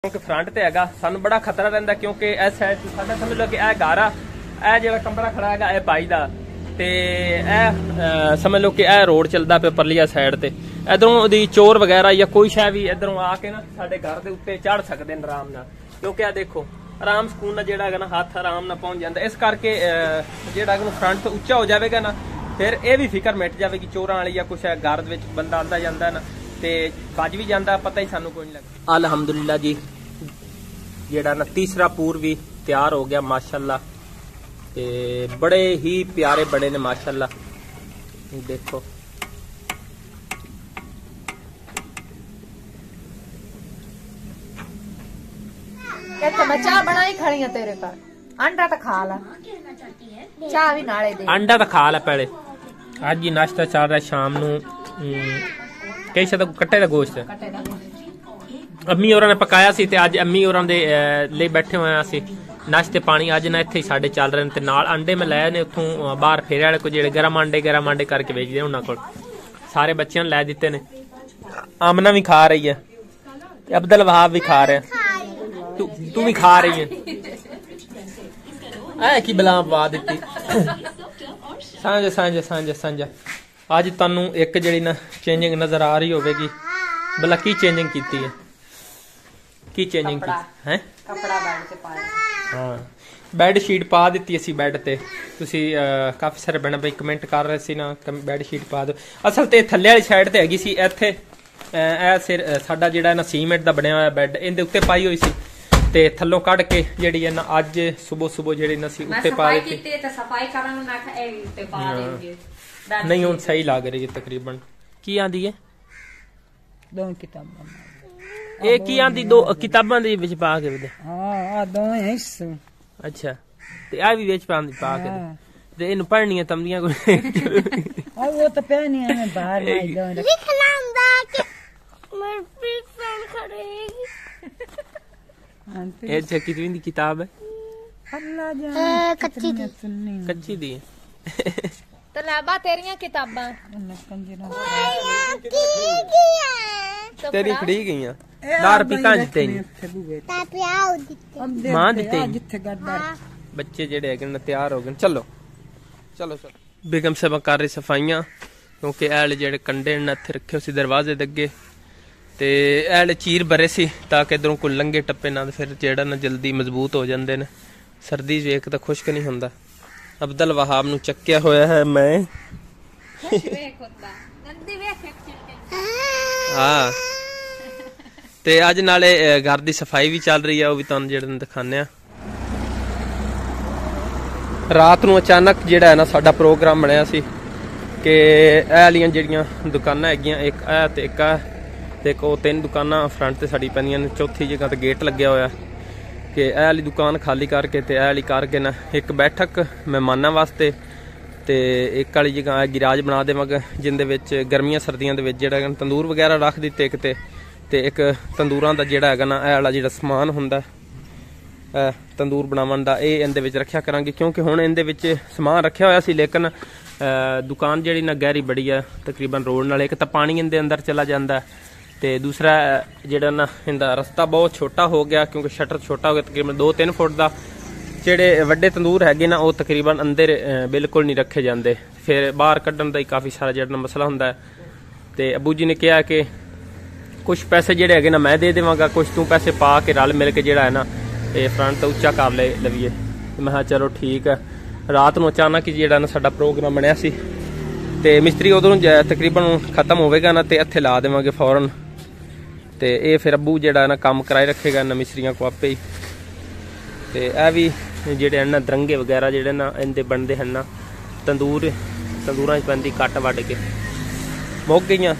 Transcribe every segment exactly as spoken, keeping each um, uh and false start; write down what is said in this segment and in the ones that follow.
क्योंकि फ्रंट ते हैगा सानू बड़ा खतरा रहिंदा क्योंकि इस साइड साडा समझ लो कि यह घर आ यह जो कमरा खड़ा है यह बाई दा ते यह समझ लो कि यह रोड चलता पे परलिया साइड ते इधरों दी चोर वगैरह या कोई शह भी इधरों आके ना साडे घर दे उत्ते चढ़ सकते हैं आराम नाल क्योंकि यह देखो आराम सकून ना जेड़ा ना हाथ आराम नाल पहुंच जाता इस करके जेड़ा फ्रंट उच्चा हो जाएगा ना फिर यह भी फिक्र मिट जाएगी चोरां वाली या कुछ घर विच बंदा आंदा जांदा ना ते भज भी जाता पता ही सानू कोई नहीं लगता। अल्हम्दुलिल्लाह जी जेड़ा ना तीसरा पूर भी तैयार हो गया माशाल्लाह ते बड़े ही प्यारे बने ने माशाल्लाह देखो मैं चाह बनाई खड़ी तेरे पर अंडा तो खा ला चाह भी नाले दे अंडा तो खा ला पहले आज ही नाश्ता चल रहा है शाम नू कई शायद कट्टे का गोश्त अम्मी होरां ने पकाया सी ते अज अम्मी होरां दे ले बैठे हुए असी नाश्ते पानी अज ना इत्थे साडे चल रहे ते नाल अंडे मैं लाए ने उत्थों बाहर फेरे वाले को जेड़े गरम अंडे गरम अंडे करके बेचदे उन्हां कोल सारे बच्चों ने लै दिते ने आमना भी खा रही है अब्दुल वहाब भी खा रहा है तू तू भी खा रही है ऐ की बला पवा दित्ती सांझ सांझ सांझ सांझ अज तुहानू एक जिहड़ी ना चेंजिंग नजर आ रही होगी भला की चेंजिंग की है की चेंजिंग की है कपड़ा बेड ते पाया हाँ बैड शीट पा दी असी बैड ते तुसी काफी सारे बने भाई कमेंट कर रहे सी ना बैड शीट पा दो असल ते थल्ले वाली साइड ते हैगी सी इत्थे ए सिर साडा जेड़ा ना सीमेंट दा बनया होया बैड इहदे उत्ते पाई होई सी ते थल्लों कढ के जेड़ी है ना अज सुबह सुबह जेड़ी ना सी उत्ते पा दी ते सफाई करन ना ए उत्ते पा देंगे नहीं हुण सही लग रही है तकरीबन की आंदी है दो किताबां ए की आंदी दो किताबां दे विच पा के दे हां आ दो है इस अच्छा ते आ भी विच पा पा के ते इनु पढ़नी है तमदियां कोई आ वो तो पहनी है बाहर माई दो लिखना हुंदा कि मेरे बिग फैन खड़ेगी ए छ कितनी दी किताब है अल्लाह जाने कच्ची दी कच्ची दी तलाबा तेरियां किताबां तेरी खड़ी गईयां दस रुपये कहां दिते नहीं मां दिते जिथे गड्डा बच्चे जेड़े है तैयार हो गए चलो चलो चलो बेगम साहब कर रही सफाइयां क्योंकि ऐल जेड़े कंडे ने इत्थे रखे उसी दरवाजे दे अगे ते ऐल चीर भरे सी ताकि इधरों कोई लंघे टप्पे ना फिर जेड़ा ना जल्दी मजबूत हो जांदे ने सर्दी वेख तां खुश्क नहीं हुंदा अब्दुल वहाब नू चक्या होया है मैं हाँ ते अज नाले घर दी सफाई भी चल रही है वह भी तुहानू जेड़े दिखाने रात नू अचानक जेड़ा है ना साडा प्रोग्राम बनया सी कि एह वालियां जेड़ियां दुकानां हैगियां एक ए ते एक आ ते एक ओह तीन दुकानां फ्रंट ते साडी पैंदियां ने चौथी जगह ते गेट लग्या होया कि एह वाली दुकान खाली करके ते एह वाली करके ना एक बैठक मेहमानां वास्ते ते एक वाली जगह गिराज बना देवांगा जिंदे विच गर्मियां सर्दियां दे विच जेड़ा तंदूर वगैरह रख दित्ते एक ते ते एक तंदूरां दा जेड़ा हैगा ना एह वाला जेड़ा समान हुंदा तंदूर बनावन दा एह इंदे विच रखिया करांगे क्योंकि हुण इंदे विच समान रखिया होया सी लेकिन दुकान जेड़ी ना गहरी बड़ी है तकरीबन रोड नाल एक तां पानी इंदे अंदर चला जांदा ते दूसरा जेड़ा ना इंदा रस्ता बहुत छोटा हो गया क्योंकि शटर छोटा हो गया तकरीबन दो तीन फुट का जेड़े वड्डे तंदूर हैगे ना वो तकरीबन अंदर बिल्कुल नहीं रखे जाते फिर बाहर कड्ढण दा ही काफ़ी सारा जेड़ा मसला हुंदा है ते अबू जी ने कहा कि कुछ पैसे जेड़े हैगे ना मैं दे देवांगा कुछ तू पैसे पा के रल मिल के जेड़ा है ना ये फ्रंट उच्चा कर ले लवीए मैं कहा चलो ठीक है रात नू अचानक ही जेड़ा ना साडा प्रोग्राम बनया सी ते मिस्त्री उधरों तकरीबन खत्म होवेगा ना ते इत्थे ला देवांगे फौरन ते ये फिर अबू जेड़ा ना काम कराई रखेगा ना मिस्त्रियों को आपे ही ते ए भी जेड़े हैं ना दरंगे वगैरह जेड़े ना इंदे बनते हैं ना तंदूर तंदूरां च पैंदी कट वड्ड के मुक गईयां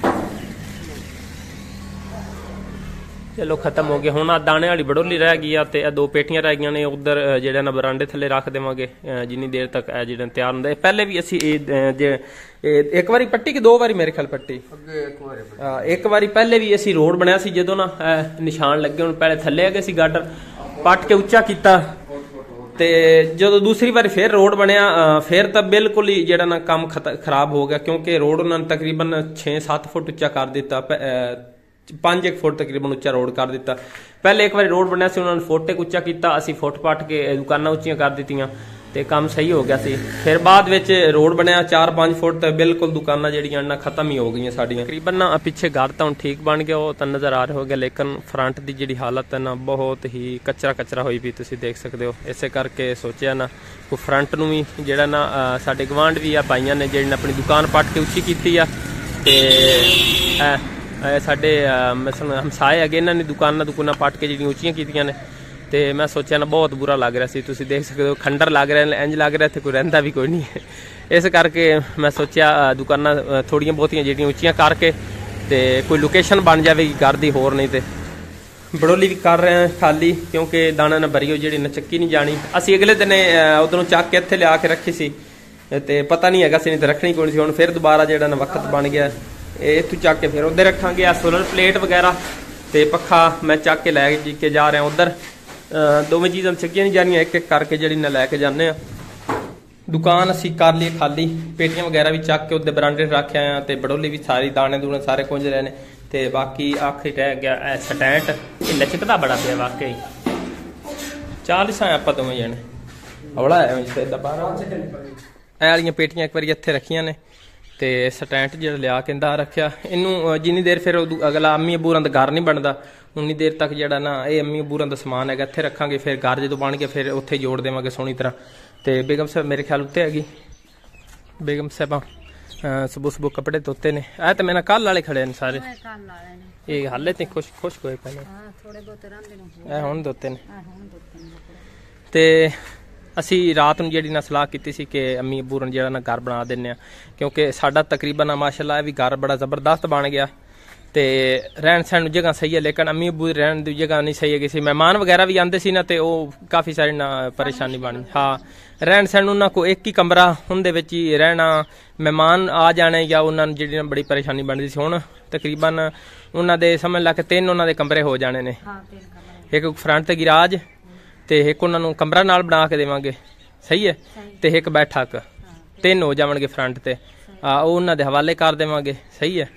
चलो खत्म हो गया हुण आ दाने वाली बड़ोली रह गई आ ते दो पेटियां रह गई ने उधर जेड़े ना बरांडे थल्ले रख देवांगे जिन्नी देर तक ए जेड़ा तैयार हुंदा पहले भी असी एक बारी पट्टी कि दो बारी मेरे ख्याल पट्टी एक बारी पहले भी असी रोड बनया सी जदों ना निशान लगे हुण पहले थल्ले गए सी गाडर पट के उच्चा कीता ते जो दूसरी बार फिर रोड बनया फिर तो बिल्कुल ही जेड़ा ना काम खराब हो गया क्योंकि रोड उन्होंने तकरीबन छे सत्त फुट उच्चा कर दिता पांच एक फुट तकरीबन उच्चा रोड कर दिता। पहले एक बार रोड बनया सी उन्होंने फुट एक उच्चा किया, असी फुट पट के दुकानां उच्चियां कर दित्तियां ते काम सही हो गया सी। फिर बाद विच रोड बनया चार पांच फुट ते बिल्कुल दुकानां जिहड़ियां ना खत्म ही हो गई साडियां। तकरीबन ना पिछे घर तो हुण ठीक बन गया, वो तो नज़र आ रहा हो गया, लेकिन फ्रंट की जिहड़ी हालत है ना बहुत ही कचरा कचरा होई पई, तुसीं देख सकते हो। इसे करके सोचिया ना को फ्रंट नूं भी जिहड़ा ना साडे गवांढ भी आ भाईयां ने जिहड़ी अपनी दुकान पट के उच्ची कीती आ ते साडे हमसाए अगे इन्हां ने दुकानां दुकानां पट के जिहड़ियां उच्चियां कीतियां ने ते मैं सोचा ना बहुत बुरा लग रहा सी। तुसीं देख सकते हो खंडर लग रहा है, इंज लग रहा इत्थे कोई रहिंदा भी कोई नहीं है। इस करके मैं सोचा दुकानां थोड़ियां बहुतियां जिहड़ियां उच्चियां करके ते कोई लोकेशन बन जाएगी घर दी, होर नहीं ते बड़ोली भी कर रहे हैं खाली, क्योंकि दाना ना भरी हो जिहड़ी ना चक्की नहीं जानी। असीं अगले दिन उधरों चक के इत्थे लिया के रखी सी ते पता नहीं हैगा सी, नहीं तो रखनी कोई सी। हुण फिर दोबारा जिहड़ा ना वक्त बन गया, इत्थों चक के फिर उधर रखांगे। आ सोलर प्लेट वगैरह ते पक्खा मैं चक के लैके जा रहा उधर, दोवें चीज़ां चक्कियां नहीं जानियां, एक एक करके जिहड़ी ना लैके जाने आ। दुकान असी कर ली खाली, पेटियां वगैरह भी चक के उधर बरांडे रख आए ते बड़ोली भी सारी दाने दूने सारे कुंज रहे ने ते बाकी आखिरी रह गया स्टैंड, ये लचकदा बड़ा पिया वाकई। चालीस आए आपां दोवें जने हौला है बाहर वालियां पेटियां एक बार इत्थे रखियां ने ते स्टैंड जिहड़ा लिया के अंदर रखिया। इनू जिन्नी देर फिर अगला अम्मी अबूरां दा घर नहीं बनदा उन्नी देर तक जिहड़ा ना ये अम्मी अबूरां दा समान है इत्थे रखांगे, फिर घर जो बन गया फिर उत्थे जोड़ देवांगे सोहनी तरह। ते बेगम साहब मेरे ख्याल उत्ते हैगी, बेगम साहबा सुबह सुबह कपड़े धोते ने। ऐ ते मेरे कल वाले खड़े ने सारे, ये हाले ते खुश खुश होए पे ने, ऐ हुण धोते ने। ते असी रात नूं जिहड़ी ना सलाह कीती सी कि अम्मी अबू ने जिहड़ा ना घर बना दिंदे आ, क्योंकि साडा तकरीबन माशाअल्लाह भी घर बड़ा जबरदस्त बन गया ते रहन सहन जगह सही है, लेकिन अम्मी अबू रहन की जगह नहीं सही है। किसी मेहमान वगैरह भी आते सी ना ते वो काफ़ी सारी ना परेशानी बनी। हाँ रहन सहन उन्होंने को एक ही कमरा उनदे विच ही रहना, मेहमान आ जाने या उन्होंने जिहड़ी ना बड़ी परेशानी बनती सी। हुण तकरीबन उन्होंने समझ ला के तीन उन्होंने कमरे हो जाने ने, एक फ्रंट ते गिराज ते एक उन्होंने कमरा नाल बना के देवांगे, सही है, ते एक बैठक, तीन हो जावणगे फ्रंट ते, वो उन्होंने दे हवाले कर देवांगे, सही है।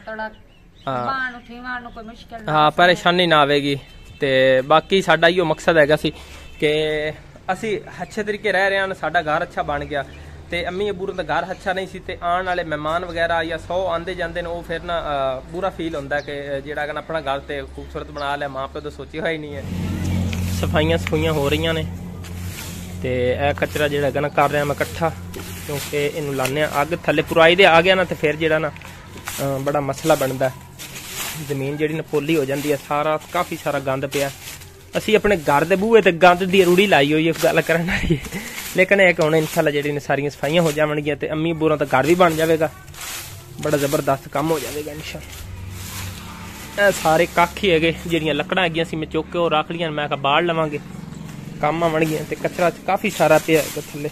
हाँ परेशानी ना आवेगी। ते बाकी साडा इहो मकसद हैगा सी कि असी अच्छे तरीके रह रहे हैं, साडा घर अच्छा बन गया ते अम्मी अबू दा घर अच्छा नहीं सी ते आने वाले मेहमान वगैरह या सौ आंदे जांदे ने, वो फिर ना बुरा फील होंदा है कि जेड़ा अगर अपना घर ते खूबसूरत बना लिया, मां प्यो तो सोची हुआ ही नहीं है। सफाइयां सफाइयां हो रही ने ते ए कचरा जेड़ा ना कर रहा मैं इकट्ठा, क्योंकि इनू लाने अग थले पुराई दे आ गया ना तो फिर जेड़ा ना बड़ा मसला बनता है, जमीन जी ना पोली हो जाती है, सारा काफ़ी सारा गंद पिया। असी अपने घर के बूहे ते गंद की रूढ़ी लाई हुई है गल करने वाली, लेकिन एक हूँ इंशाल्लाह जी सारिया सफाइयां हो जाएगी तो अम्मी बूरा का घर भी बन जाएगा, बड़ा जबरदस्त काम हो जाएगा इंशाल्लाह। सारे कख ही है जिहड़ियां लकड़ां हैगियां सी मैं चुक के और रख लियां, मैं बाढ़ लवांगे काम आवणगियां ते कचरा काफ़ी सारा पिया है थल्ले।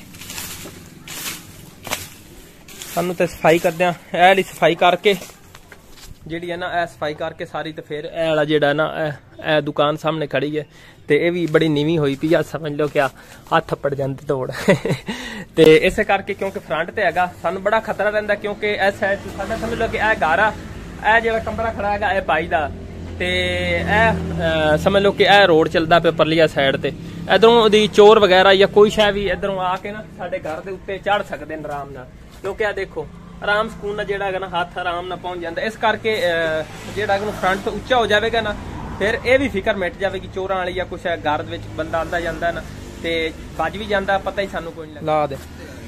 सानू तो सफाई करदे ए वाली सफाई करके जिहड़ी है ना ए सफाई करके सारी, तो फिर ए वाला जिहड़ा ना ए दुकान सामने खड़ी है तो यह भी बड़ी नीवी हुई पई, समझ लो क्या हथ पड़ जाते दौड़ तो इस करके क्योंकि फ्रंट ते हैगा सानू बड़ा खतरा रहिंदा, क्योंकि इस साइड साडा समझ लो कि ए घर आ, ए जिहड़ा कमरा खड़ा हैगा ए भाई दा ते ए समझ लो कि ए रोड चलदा पे परली साइड ते, इधरों दी चोर वगैरह या कोई शै भी इधरों आके ना साडे घर दे उत्ते चढ़ सकदे ने आराम नाल, क्योंकि आ देखो आराम सुकून जेड़ा ना हाथ आराम ना पहुंच जाता। इस करके जेड़ा फ्रंट उच्चा हो जाएगा ना फिर ये भी फिक्र मिट जाएगी चोरां वाली या कुछ घर विच बंदा आंदा जांदा ना ते बज भी जाता, पता ही सानू कोई नहीं ला दे।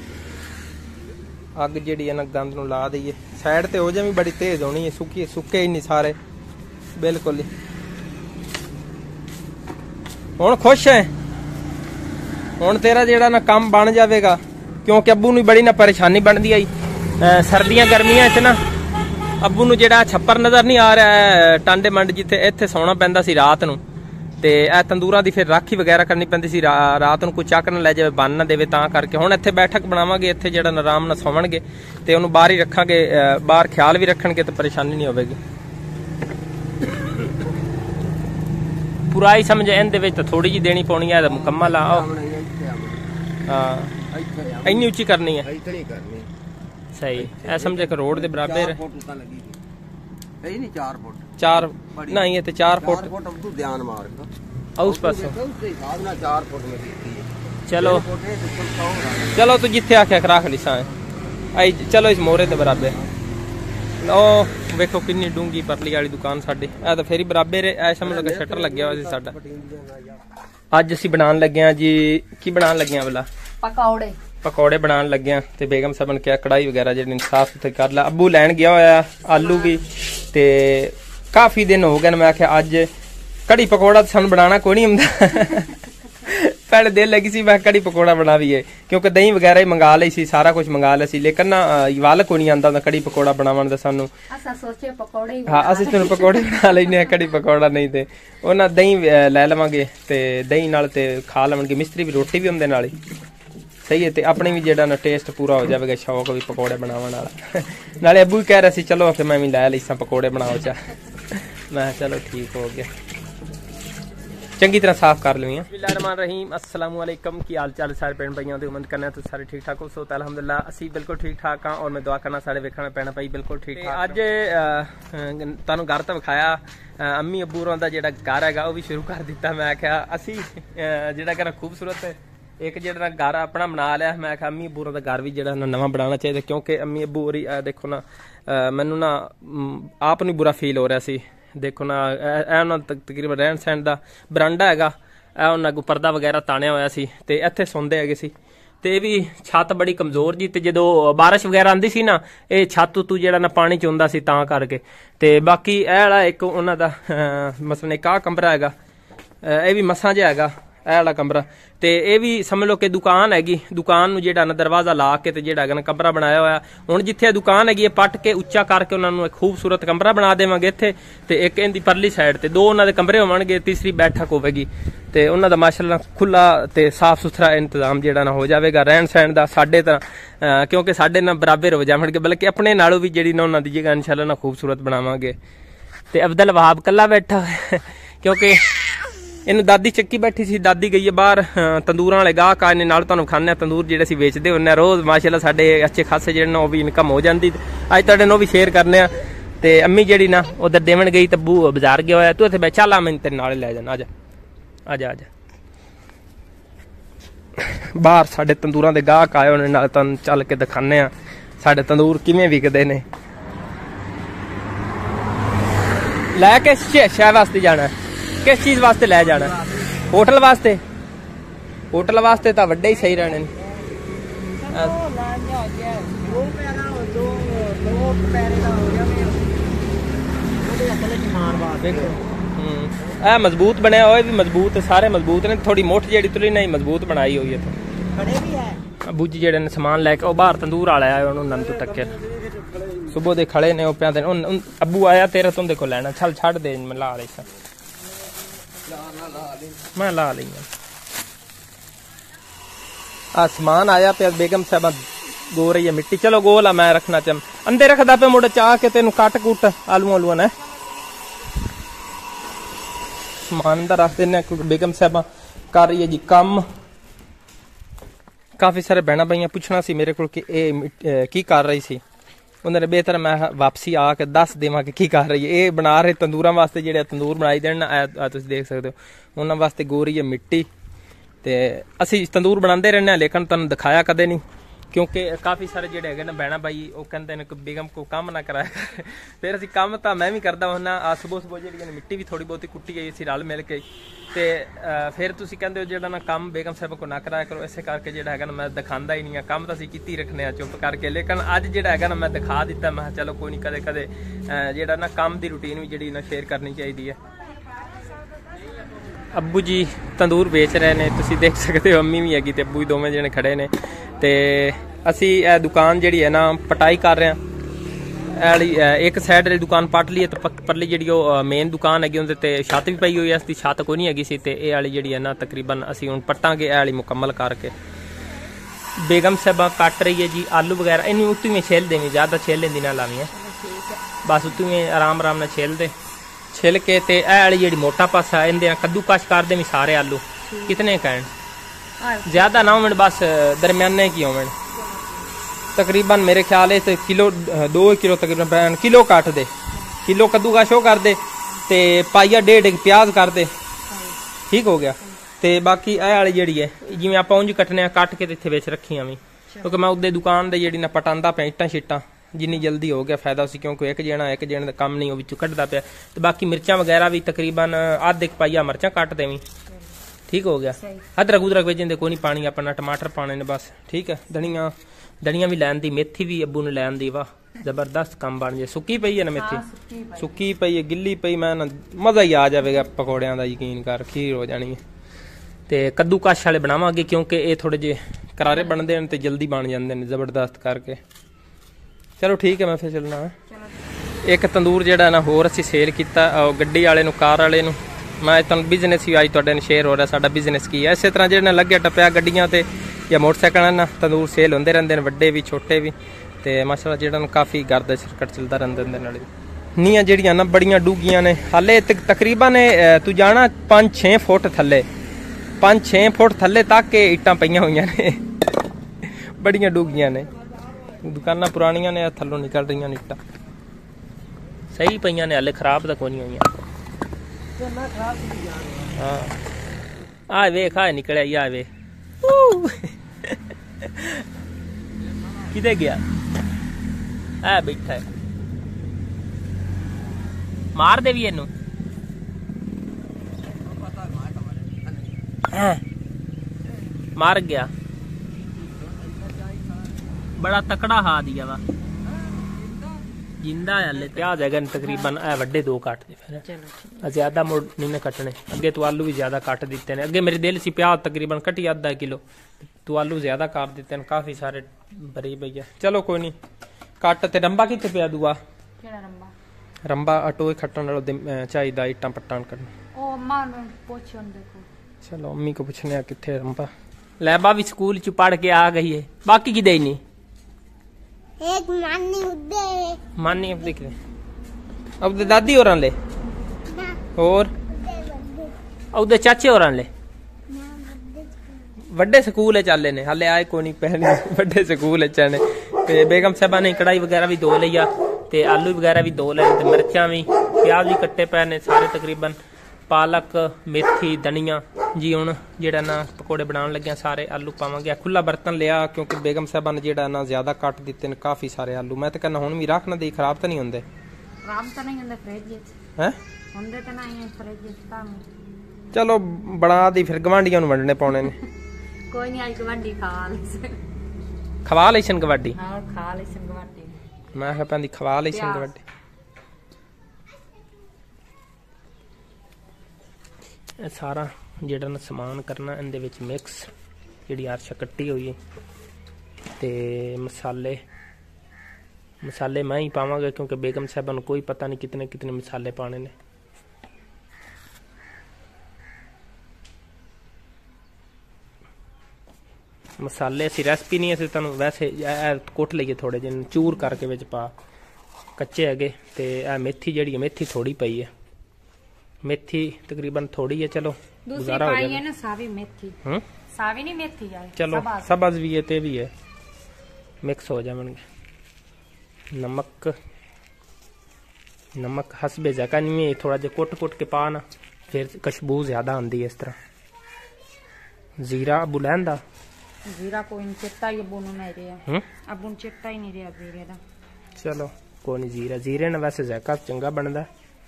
अग जिहड़ी है ना गंद नूं ला दईए, साइड ते हो जावी बड़ी तेज होनी है, सुकी सुके ही नहीं सारे बिल्कुल ही। हुण खुश है, हुण तेरा जेड़ा ना काम बन जाएगा, क्योंकि अब्बू नूं बड़ी ना परेशानी बनती आई सर्दियां गर्मियां च ना। अब्बू नूं जेड़ा छप्पर नज़र नहीं आ रहा है टांडे मंड जिथे इत्थे सौना पैंदा सी रात नूं, ते ए तंदूरां दी फिर राखी वगैरह करनी पैंदी सी रात नूं, कोई चक ना लै जावे बन ना देवे, तां करके हुण इत्थे बैठक बनावांगे, इत्थे जेड़ा आराम नाल सौवणगे ते उहनूं बाहर ही रखांगे, बाहर ख्याल भी रखणगे तो परेशानी नहीं होवेगी। पुराई समझ इहदे विच थोड़ी जी देनी पौनी है, मुकम्मल आ हां इन्नी उच्ची करनी है, सही ऐ समझे कि रोड दे बराबर ਇਹ ਨਹੀਂ ਚਾਰ ਫੁੱਟ चार नहीं ये तो चार फुट चार फुट अब तू ध्यान मार उस पास उसके हिसाब ਨਾਲ चार फुट में कीती है चलो फुट है तो सौ रहा चलो तू जिथे आख्या रख ली साए आई चलो इस मोरे दे बराबर ओ वेखो कितनी डूंगी परली वाली दुकान साडी ए तो फेरी बराबर है ऐ समझ लो कि शटर लग्या हुआ सी साडा ਅੱਜ ਅਸੀਂ ਬਣਾਉਣ ਲੱਗੇ ਆ ਜੀ ਕੀ ਬਣਾਉਣ ਲੱਗੇ ਆ ਬਲਾ ਪਕੌੜੇ ਪਕੌੜੇ ਬਣਾਉਣ ਲੱਗੇ ਆ ਤੇ ਬੇਗਮ ਸਾਹਿਬ ਨੇ ਕਿਹਾ ਕੜਾਈ ਵਗੈਰਾ ਜਿਹੜੀ ਸਾਫ਼ ਸੁਥਰੀ ਕਰ ਲੈ ਅੱਬੂ ਲੈਣ ਗਿਆ ਹੋਇਆ ਆਲੂ ਵੀ ਤੇ ਕਾਫੀ ਦਿਨ ਹੋ ਗਏ ਨੇ ਮੈਂ ਆਖਿਆ ਅੱਜ ਕੜੀ ਪਕੌੜਾ ਸਾਨੂੰ ਬਣਾਉਣਾ ਕੋਈ ਨਹੀਂ ਹੁੰਦਾ ਪਹਿਲੇ ਦਿਲ ਲੱਗੀ ਸੀ ਮੈਂ ਕੜੀ ਪਕੌੜਾ ਬਣਾ ਲਈਏ ਕਿਉਂਕਿ ਦਹੀਂ ਵਗੈਰਾ ਹੀ ਮੰਗਾ ਲਈ ਸੀ ਸਾਰਾ ਕੁਝ ਮੰਗਾ ਲਿਆ ਸੀ ਲੇਕਿਨ ਨਾ ਵੱਲ ਕੋਈ ਨਹੀਂ ਆਂਦਾ ਕੜੀ ਪਕੌੜਾ ਬਣਾਉਣ ਦਾ ਸਾਨੂੰ ਅਸਾਂ ਸੋਚੇ ਪਕੌੜੇ ਹਾਂ ਅਸੀਂ ਤੁਹਾਨੂੰ ਪਕੌੜੇ ਬਣਾ ਲੈਨੇ ਆ ਕੜੀ ਪਕੌੜਾ ਨਹੀਂ ਤੇ ਉਹਨਾਂ ਦਹੀਂ ਲੈ ਲਵਾਂਗੇ ਤੇ ਦਹੀਂ ਨਾਲ ਤੇ ਖਾ ਲਵਾਂਗੇ ਮਿਸਤਰੀ ਵੀ ਰੋਟੀ ਵੀ ਹੁੰਦੇ ਨਾਲ ਹੀ ਸਹੀ ਹੈ ਤੇ ਆਪਣੇ ਵੀ ਜਿਹੜਾ ਨਾ ਟੇਸਟ ਪੂਰਾ ਹੋ ਜਾਵੇਗਾ ਸ਼ੌਕ ਵੀ ਪਕੌੜੇ ਬਣਾਉਣ ਵਾਲਾ ਨਾਲੇ ਅੱਬੂ ਵੀ ਕਹਿ ਰਿਹਾ ਸੀ ਚਲੋ ਕਿ ਮੈਂ ਵੀ ਲੈ ਲਈ ਸਾਂ ਪਕੌੜੇ ਬਣਾਓ ਚਾ ਮੈਂ ਚਲੋ ਠੀਕ ਹੋ ਗਿਆ चंगी तरह साफ कर लवी बिस्मिल्लाहिर्रहमानिर्रहीम अस्सलाम वालेकुम की हाल चाल सारे भैन भाइयों की उम्मीद करने तो सारे ठीक ठाक हो सो अल्हम्दुलिल्लाह असी बिल्कुल ठीक ठाक हाँ और मैं दुआ करना सारे वेखना पैना भाई बिल्कुल ठीक ठाक अज तुहानू घर तो विखाया अम्मी अब्बू होरां दा जेहड़ा घर हैगा वो भी शुरू कर दिता मैं आख्या असी जेहड़ा घर खूबसूरत एक जेहड़ा घर अपना बना लिया मैं आख्या अम्मी अब्बू होरां दा घर भी जेहड़ा नवां बनाना चाहिए क्योंकि अम्मी अब्बू होरी देखो ना मैनू ना आप नूं बुरा फील हो रहा सी देखो ना तकरीबन रहन सहन का बरांडा है उन्होंने को पर्दा वगैरह ताणिया होया सी ते इत्थे सौंदे हैगे सी ते भी छत बड़ी कमजोर जी ते जदों बारिश वगैरह आंदी सी ना ये छत उतू जेहड़ा ना पानी च हुंदा सी तां करके ते बाकी ए वाला एक उन्हां दा मसलन एक आ कमरा हैगा ये भी मसां जिहा हैगा ए वाला कमरा ते ये भी समझ लो कि दुकान हैगी दुकान नूं जेहड़ा ना दरवाजा ला के ते जेहड़ा ना कमरा बनाया होया हुण जिथे दुकान हैगी पट के उच्चा करके उन्हां नूं एक खूबसूरत कमरा बना देवांगे इत्थे ते एक इहदी परली साइड ते दो उन्हां दे कमरे होवणगे तीसरी बैठक होवेगी ते उन्हां दा माशाअल्लाह खुला ते साफ सुथरा इंतजाम जेहड़ा ना हो जाएगा रहन सहन दा साडे तरह क्योंकि साडे नाल बराबर हो जावणगे बल्कि अपने नालों भी जेहड़ी ना उन्हां दी जगह इंशाअल्लाह ना खूबसूरत बनावांगे ते अब्दुल वहाब कल्ला बैठा क्योंकि ਇਹਨੂੰ ਦਾਦੀ ਚੱਕੀ ਬੈਠੀ ਸੀ ਦਾਦੀ ਗਈ ਹੈ ਬਾਹਰ ਤੰਦੂਰਾਂ ਵਾਲੇ ਗਾਹਕ ਆਏ ਨੇ ਨਾਲ ਤੁਹਾਨੂੰ ਖਾਣੇ ਤੰਦੂਰ ਜਿਹੜੇ ਅਸੀਂ ਵੇਚਦੇ ਹੁੰਨੇ ਆ ਰੋਜ਼ ਮਾਸ਼ਾਅੱਲਾ ਸਾਡੇ ਅੱਛੇ ਖਾਸੇ ਜਿਹੜੇ ਨਾ ਉਹ ਵੀ ਇਨਕਮ ਹੋ ਜਾਂਦੀ ਅੱਜ ਤੁਹਾਡੇ ਨਾਲ ਵੀ ਸ਼ੇਅਰ ਕਰਨੇ ਆ ਤੇ ਅੰਮੀ ਜਿਹੜੀ ਨਾ ਉਧਰ ਦੇਵਣ ਗਈ ਤੱਬੂ ਬਾਜ਼ਾਰ ਗਿਆ ਹੋਇਆ ਤੂੰ ਇੱਥੇ ਬੈ ਚੱਲ ਆ ਮੈਂ ਤੇਰੇ ਨਾਲ ਲੈ ਜਾਣਾ ਆ ਜਾ ਆ ਜਾ ਆ ਜਾ ਬਾਹਰ ਸਾਡੇ ਤੰਦੂਰਾਂ ਦੇ ਗਾਹਕ ਆਏ ਉਹਨਾਂ ਨਾਲ ਤੁਹਾਨੂੰ ਚੱਲ ਕੇ ਦਿਖਾਣੇ ਆ ਸਾਡੇ ਤੰਦੂਰ ਕਿਵੇਂ ਵਿਕਦੇ ਨੇ ਲੈ ਕੇ ਸ਼ਹਿਰ ਵਾਸਤੇ ਜਾਣਾ किस चीज वास्ते लै जाना होटल वास्ते होटल वास्ते तो वड्डे ही सही रहने ए मजबूत बनया हुआ भी मजबूत सारे मजबूत ने थोड़ी मुठ जेड़ी तुली नहीं मजबूत बनाई हुई है अबू जी जेड़े ने सामान लैके बाहर तंदूर वाले आए उन्होंने तो टक्के सुबह दे खड़े ने प्या अबू आया तेरे तुम देखो लैना चल छड़ दे मैं ला रही सा मैं ला ली आसमान आया पे बेगम साहब गो रही है मिट्टी चलो गोला मैं रखना चाह अंदर रखदा पे मुड़े चाह के तेन कट कुट आलू आलू ने समान अंदर रख देने बेगम साहब कर रही है जी कम काफी सारे बहना भाइयां पूछना सी मेरे को कि ए की कर रही सी उन्होंने बेहतर मैं वापसी आके दस देव कि की कर रही है ये बना रहे तंदूर वास्ते जो तंदूर बनाई देना तुम देख सकते हो उन्होंने वास्ते गो रही है मिट्टी तो असी तंदूर बनाते रहने लेकिन तुम दिखाया कदे नहीं क्योंकि काफ़ी सारे जोड़े है ना बहना भाई वो कहते हैं कि बेगम को काम ना कराया कर फिर असी काम तो मैं भी करता होना आ सुबह सुबह जी मिट्टी भी थोड़ी बहुत कुट्टी गई असी रल मिल के तो फिर तुम कहते हो जो ना काम बेगम साहब को ना कराया करो इसे करके जो है ना मैं दिखाता ही नहीं है काम तो असी की रखने चुप करके लेकिन अज जो है ना मैं दिखा दिता मैं चलो कोई नहीं कदे कदे जो ना काम की रूटीन भी जी ना शेयर करनी चाहिए है अब्बू जी तंदूर बेच रहे हैं तुम देख सकते हो अम्मी भी हैगी अब्बू दोवें जने खड़े ने ते असी दुकान जी है ना पटाई कर रहे हैं एक साइड वाली दुकान पट ली है तो परली जी मेन दुकान हैगी उनके ते छत भी पई हुई है इसकी छत कोई नहीं हैगी सी ते ये वाली जी है ना तकरीबन असी हुण पट्टांगे ये वाली मुकम्मल करके बेगम साहबा कट रही है जी आलू वगैरह इन उत्तू में छेल देवी ज़्यादा छेल लेंदी ना लावी है बस उत्तू में आराम आराम नाल छेल दे छिल के ते ए वाली जी मोटा पासा इनदे कद्दू कश कर दे सारे आलू कितने कहन ज्यादा ना होवन बस दरम्याने की होवन तकरीबन मेरे ख्याल है किलो दो किलो तकरीबन किलो काट दे किलो कद्दूकश ਉਹ ਕਰ ਦੇ ਤੇ ਪਾਈਆ ਡੇਢ ਇੱਕ ਪਿਆਜ਼ ਕਰ ਦੇ ਠੀਕ ਹੋ ਗਿਆ ਤੇ ਬਾਕੀ ਇਹ ਵਾਲੀ ਜਿਹੜੀ ਹੈ ਜਿਵੇਂ ਆਪਾਂ ਉਂਝ ਕੱਟਨੇ ਆ ਕੱਟ ਕੇ ਤੇ ਇੱਥੇ ਵਿੱਚ ਰੱਖੀਆਂ ਵੀ ਕਿਉਂਕਿ ਮੈਂ ਉਹਦੇ ਦੁਕਾਨ ਦੇ ਜਿਹੜੀ ਨਾ ਪਟਾਂਦਾ ਪਿਆ ਇੱਟਾਂ ਸ਼ੀਟਾਂ ਜਿੰਨੀ ਜਲਦੀ ਹੋ ਗਿਆ ਫਾਇਦਾ ਸੀ ਕਿਉਂਕਿ ਇੱਕ ਜਣਾ ਇੱਕ ਜਣੇ ਦਾ ਕੰਮ ਨਹੀਂ ਉਹ ਵਿੱਚੋਂ ਕੱਢਦਾ ਪਿਆ ਤੇ ਬਾਕੀ ਮਿਰਚਾਂ ਵਗੈਰਾ ਵੀ ਤਕਰੀਬਨ ਅੱਧ ਇੱਕ ਪਾਈਆ ਮਿਰਚਾਂ ਕੱਟ ਦੇਵੀਂ ठीक हो गया अदरक उदरक भेजन कोई नहीं पानी अपना टमाटर पाने ने बस ठीक है धनिया धनिया भी लैन दी मेथी भी अबू ने लैन दी वाह जबरदस्त काम बन जाए सुक्की पई है ना मेथी सुक्की पई है गिल्ली पई मैं ना मजा ही आ जाएगा पकौड़ियां दा यकीन कर खीर हो जानी है ते कद्दू कश वाले बनावांगे क्योंकि ये थोड़े जे करारे बनदे ने ते जल्दी बन जांदे ने जबरदस्त करके चलो ठीक है मैं फिर चलना एक तंदूर जेड़ा ना होर असीं सेल कीता गड्डी वाले नु कार वाले नु मैं तुम बिजनेस भी अज तुहाडे नाल शेयर हो रहा साडा बिजनेस की है इस तरह जिहड़े लग्गे टप्पिया गड्डियां ते या मोटरसाइकिल ना तंदूर सेल होंदे रहिंदे ने वड्डे भी छोटे भी ते माशाअल्लाह जेहड़ा काफ़ी गर्द सर्कट चलदा रहिंदा इहदे नाल नीआं जेहड़ियां ना बड़ियां डूगियां ने हाले तकरीबन तू जाना पांच छे फुट थल्ले पांच छे फुट थल्ले तक इट्टां पईयां होईयां ने बड़ियां डूगियां ने दुकानां पुरानियां ने थल्लों निकल रही ने इट्टां सही पईयां ने हाले खराब तां कोई नहीं होईयां हाँ आ वेख आ निकले आ वे किधे गया आ बैठा है मार दे भी इनू मार गया बड़ा तकड़ा हा दिया वा जिंदा है प्याज है तकरीबन ए वड्डे दो कट दे फिर ज्यादा मुड़ नहीं कटने अगे तू आलू भी ज्यादा कट दिते ने अगे मेरे दिल सी प्याज तकरीबन कटी आधा किलो तू आलू ज्यादा काट दिते ने काफी सारे बरी भैया चलो कोई नहीं कट ते रंबा किथे पिया दुआ केड़ा रंबा रंबा अटोए खट्टन वालो चाहिदा इट्टां पट्टान करन ओ अम्मा ने पूछो देखो चलो अम्मी को पूछने किथे रंबा लैबा भी स्कूल च पढ़ के आ गई है बाकी की देई नहीं एक नानी उदे मानी अब देख ले अब दे दादी और ले और अब दे चाचे और ले वड्डे स्कूल चले ने हाले आए कोई नहीं पहले वड्डे स्कूल चने ते बेगम साहबा ने कढ़ाई वगैरह भी दो लिया ते आलू वगैरह भी दो ले ते मिर्चां भी प्याज भी कट्टे पे ने सारे तकरीबन पालक मेथी धनिया जी हुण जेड़ा ना पकौड़े बनाने लगे सारे आलू पावांगे खुला बर्तन लिया क्योंकि बेगम साहबा ने जेड़ा ना ज्यादा कट दिते ने काफी सारे आलू मैं तो कहना हुण भी रख ना दे खराब तो नहीं होंदे खराब तो नहीं होंदे फ्रिज विच हैं होंदे तो नहीं है फ्रिज विच तां चलो बना दी फिर गवांडियां नु वंडने पाउणे ने कोई नहीं आई गवांडी खा ले खवा लेसन गवांडी हां खा लेसन गवांडी मैं कह पैंदी खवा लेसन गवांडी सारा जेड़ा ना समान करना इंदे विच मिक्स जेड़ी आरशा कट्टी हुई है ते मसाले मसाले मैं ही पावांगा क्योंकि बेगम साहबा नूं कोई पता नहीं कितने कितने मसाले पाने ने मसाले असी रेसिपी नहीं असी तुहानूं वैसे कुट लईए थोड़े जिहे चूर करके विच पा कच्चे हैगे ते आ मेथी जेड़ी है मेथी थोड़ी पई है मेथी तकरीबन थोड़ी है चलो गुजारा हो जाएगा ना सावी मेथी हम्म सावी नहीं मेथी यार चलो सबज भी है ते भी है मिक्स हो जाएंगे नमक नमक हसबे जगह नहीं है थोड़ा जा कुट कुट के पा ना फिर खुशबू ज्यादा आंदी है इस तरह जीरा अबू लैंदा जीरा कोई नहीं चिट्टा ही अबू नहीं रहा हम्म अबू चिट्टा ही नहीं रहा जीरे दा चलो कोई नहीं जीरा जीरे ने वैसे जायका चंगा बनदा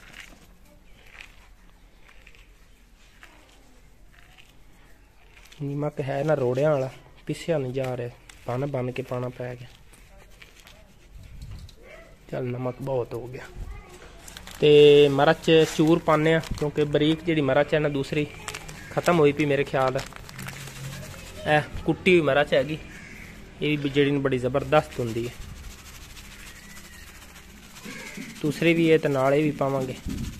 नीमक है ना रोड़िया वाला पिसिया नहीं जा रहा पाना बन के पाना पै गया चल नमक बहुत हो गया ते मरच चूर पाने क्योंकि बरीक जी मरच है ना दूसरी खत्म हुई पी मेरे ख्याल है कुट्टी हुई मरच हैगी ये भी जी बड़ी जबरदस्त होंगी है दूसरी भी है तो नाले भी पावांगे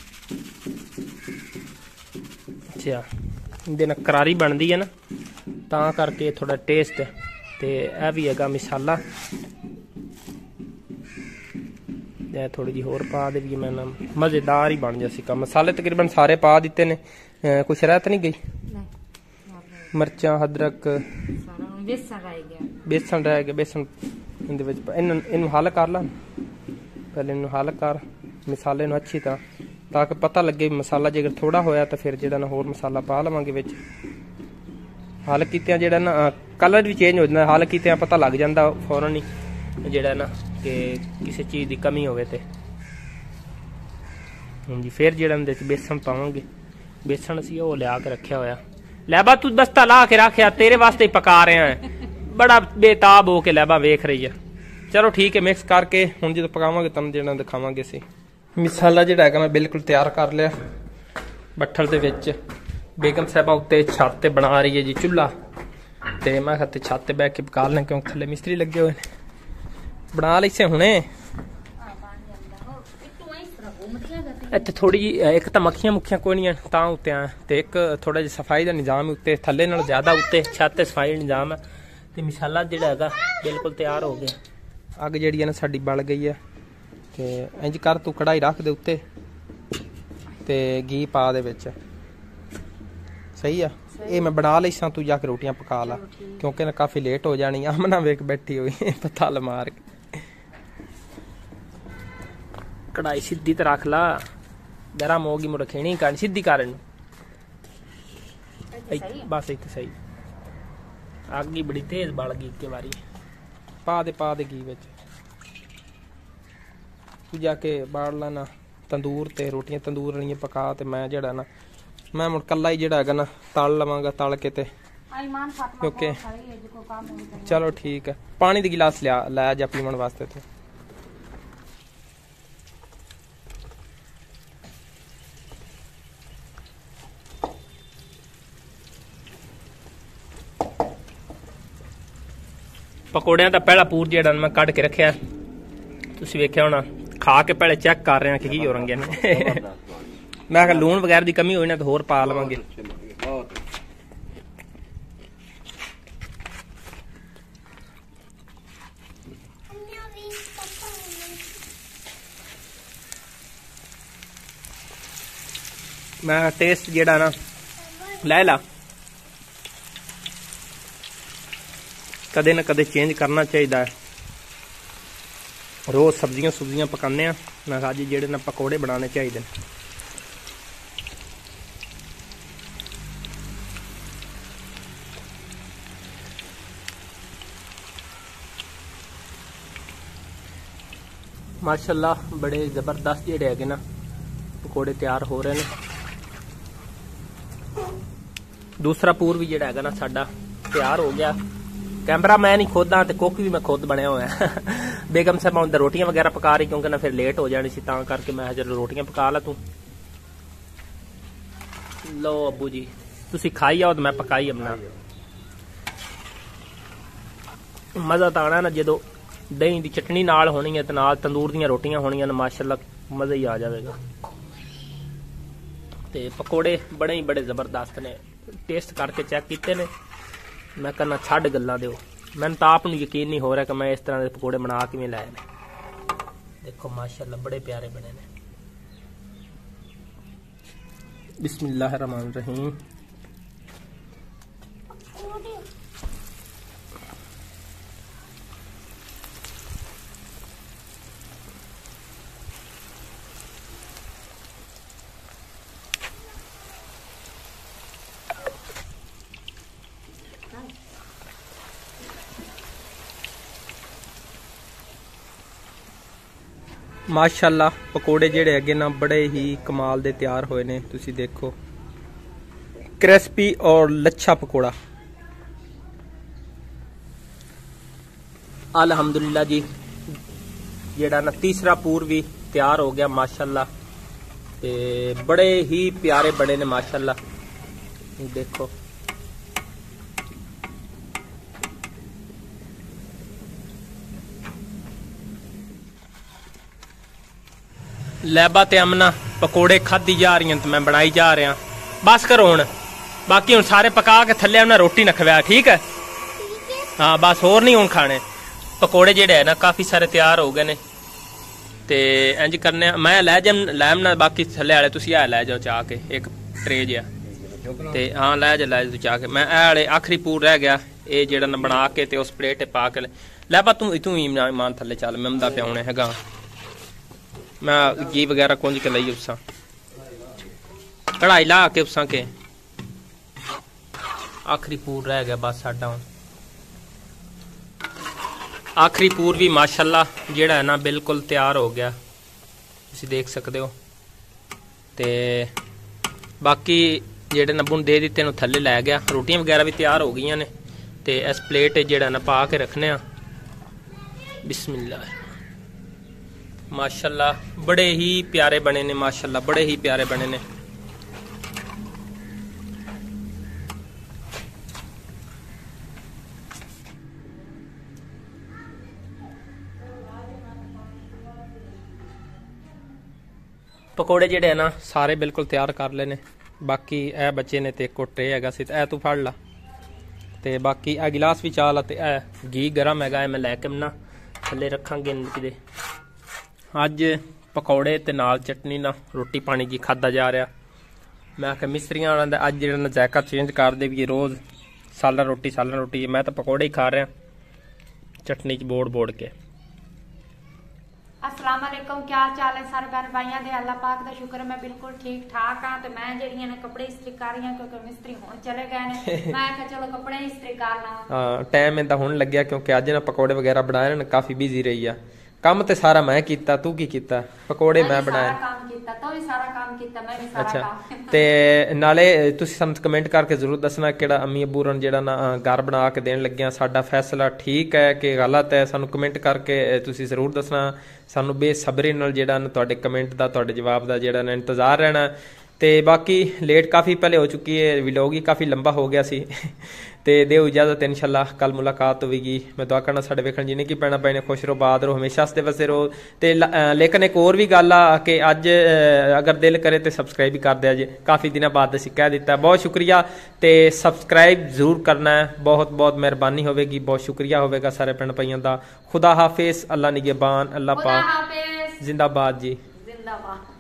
अच्छा इहदे नाल करारी बनती है ना तां करके थोड़ा टेस्ट ते यह भी हैगा मसाला थोड़ी जी होर पा देवी मैं ना मज़ेदार ही बन जासी काम मसाले तकरीबन सारे पा दिते ने कुछ रह तो नहीं गई मिर्चां अदरक बेसन रह गया बेसन इहदे विच इन्हूं हल कर ला पहले इन्हूं हल कर मसाले नूं अच्छी तरह, ताकि पता लगे मसाला जेकर थोड़ा होया तो फिर जिहड़ा ना होर मसाला पा लवांगे विच। हल कीतियां जिहड़ा ना कलर भी चेंज हो जांदा, हल कीतियां पता लग जांदा फौरन ही जिहड़ा ना कि किसी चीज़ की कमी होवे ते। हाँ जी, फिर जिहड़ा इहदे च बेसन पावांगे। बेसन असीं ओह लिया के रखिया होया। लैबा तू दस्ता ला के रखिया, तेरे वास्ते ही पका रहे हैं, बड़ा बेताब हो के लैबा वेख रही है। चलो ठीक है, मिक्स करके हुण जो पकावांगे तुहानूं जिहड़ा दिखावांगे असीं। मसाला जिहड़ा हैगा मैं बिल्कुल तैयार कर लिया बट्ठल दे विच। बेगम साहबा उत्ते छत ते बना रही है जी चुल्हा, ते मैं कहा छत ते बैठ के पका लें क्योंकि थल्ले मिस्त्री लगे हुए ने। बना लैसे हुणे। इत्थे थोड़ी जी एक तो मक्खियां मुखियां कोई नहीं तां उत्ते आए, ते एक थोड़ा जिहा सफाई का निजाम है उत्ते, थल्ले नाल ज्यादा उत्ते छत ते सफाई निजाम है। ते मसाला जिहड़ा हैगा बिल्कुल तैयार हो गया। अग जिहड़ी है ना साडी बल गई है, ते इंज कर तू कढ़ाई रख दे उत्ते ते घी पा दे विच। सही है, ये मैं बना लईसां, तू जाके रोटियां पका ला क्योंकि ना काफी लेट हो जानी। अमना वेख बैठी हुई पताल मार के। कढ़ाई सीधी तो रख ला, गरम होगी मुड़ खेनी कर सीधी कर। बस इतने सही। अग ही बड़ी तेज बल गई एक बारी। पा दे पा दे घी विच, तू जाके बाड़ लेना तंदूर ते रोटियां तंदूर वालियां पका। ते मैं जेड़ा ना मैं मुड़ कल्ला ही जेड़ा हैगा ना तल लवांगा, तल के ते क्योंकि चलो ठीक है। पानी दी गिलास लिया लै जा पीवन वास्ते। तो पकौड़ियां दा पहला पूर जेड़ा मैं कट के रखिया, तुसीं वेख्या होना। खा के पहले चेक कर रहे हैं कि की हो रंगे ने। मैं अगर लून वगैरह की कमी होई ना तो होर पा लवांगे। मैं टेस्ट जेड़ा ना लै ला, कदे ना कदे चेंज करना चाहिए। रोज सब्जियां सुब्जियां पकाने आ, मैं अज जेड़े ना पकौड़े बनाने चाहिए। माशाल्लाह बड़े जबरदस्त जेड़े हैगे ना पकौड़े तैयार हो रहे हैं। दूसरा पूर भी जेड़ा हैगा ना साडा तैयार हो गया। कैमरा मैं नहीं खुद हाँ, कुक भी मैं खुद बनया हुआ है। बेगम साहब अंदर रोटियां वगैरह पका रही क्योंकि ना फिर लेट हो जानी सी, तां करके मैं चलो रोटियां पका ला। तू लो अबू जी तुसी खाई आओ तो मैं पकाई अपना। मजा तो आना ना जो दही की चटनी नाल होनी है, नाल तंदूर दी रोटियां होनियां ने, माशाल्लाह मजा ही आ जाएगा। ते पकौड़े बड़े ही बड़े जबरदस्त ने, टेस्ट करके चेक किए ने। मैं कहना छड़ गल्लां दिओ, मैंने तो आप यकीन नहीं हो रहा कि मैं इस तरह के पकौड़े बना किवें लाए ने। देखो माशाल्लाह बड़े प्यारे बने ने। बिस्मिल्लाह रहमान रहीम। माशाल्लाह पकौड़े जेड़े अगे ना बड़े ही कमाल दे तैयार होए ने। तुसी देखो क्रिस्पी और लच्छा पकौड़ा। अल्हम्दुलिल्लाह जी जेड़ा ना तीसरा पूर भी तैयार हो गया माशाल्लाह, ते बड़े ही प्यारे बने ने माशाल्लाह। देखो लैबा ते अमना पकौड़े खाधी जा रही तो मैं बनाई जा रहा। बस करो हुण, बाकी हुण सारे पका के थल्ले उन्हें रोटी न खवाया, ठीक है? हाँ बस होर नहीं हुण खाने। पकौड़े जेड़े है ना काफी सारे तैयार हो गए ने, ते इंज करने मैं लै जा लैमना, बाकी थल्ले वाले तुसी आ लै जाओ चाह के एक ट्रे जिहा, ते हाँ लै जा लै जा चाह के। मैं ए वाले आखिरी पूर रह गया, ये जेड़ा ना बना के ते उस प्लेट पा के लैबा। तू तू ईमान थल्ले चल, मैं उंदा पिया हुणे हैगा। मैं घी वगैरह कुंज के लाई उसा कढ़ाई ला के उसा के आखिरी पूर रह गया बस साडा हुण आखिरी पूर भी माशाल्लाह जेड़ा है ना बिल्कुल तैयार हो गया तुसीं देख सकते हो ते बाकी जेड़े ना बुन दे दिते ने थल्ले लै गया रोटियां वगैरह भी तैयार हो गई ने ते इस प्लेट जेड़ा ना पा के रखने आ बिस्मिल्लाह माशाल्लाह बड़े ही प्यारे बने ने माशाल्लाह बड़े ही प्यारे बने ने पकौड़े जेड़े है ना सारे बिल्कुल तैयार कर लेने बाकी ए बच्चे ने ते को ट्रे हैगा सी ए तू फड़ ला ते बाकी ए गिलास भी चाल ते ए घी गरम हैगा मैं लैके ना थल्ले रखांगे किते अज पकौड़े ते नाल चटनी ना रोटी पानी जी खादा जा रहा मैं आख्या मिस्त्रियां वाला अज जेड़ा ना जायका चेंज कर दे भी रोज़ सालन रोटी सालन रोटी मैं तो पकौड़े ही खा रहा चटनी च बोड़ बोड़ के अस्सलाम वालेकुम क्या हाल चाल है सारे बहन भाइयों दे अल्लाह पाक दा शुक्र है मैं बिल्कुल ठीक ठाक हां ते मैं जेड़ियां ने कपड़े इस्त्री कर रही हां क्योंकि मिस्त्री हुण चले गए ने मैं आख्या चलो कपड़े इस्त्री कर ला हां टाइम इंदा हुण लग्या क्योंकि अज ना पकौड़े वगैरह बनाए ने काफी बिजी रही आ काम ते सारा मैं कीता तू की कीता पकौड़े मैं बनाए काम कीता तो भी सारा काम कीता मैं भी सारा अच्छा काम ते नाले तुसी सम कमेंट करके जरूर दसना केड़ा अम्मी अबू रन जेड़ा ना घर बना के देन लग्या साडा फैसला ठीक है कि गलत है सानू कमेंट करके तुसी जरूर दसना सानू बेसब्री नाल जेड़ा ना तुहाडे कमेंट दा तुहाडे जवाब दा जेड़ा ना इंतजार रहना ते बाकी लेट काफ़ी पहले हो चुकी है व्लॉग ही काफ़ी लंबा हो गया सी ते देओ इजाजत इंशाल्लाह कल मुलाकात होगी मैं दुआ करना साडे वेखण जिन्हें की पैना पैने खुश रहो बाद रहो हमेशा हसदे वसदे रहो ते लेकिन एक और भी गल आ कि अज अगर दिल करे तो सबसक्राइब भी कर दिया जे काफ़ी दिनों बाद असीं कह दिता बहुत शुक्रिया ते सबसक्राइब जरूर करना है बहुत बहुत मेहरबानी होगी बहुत शुक्रिया होगा सारे भैन भाइयों का खुदा हाफिज अल्लाह निगहबान अल्लाह पाक जिंदाबाद जी जिंदाबाद।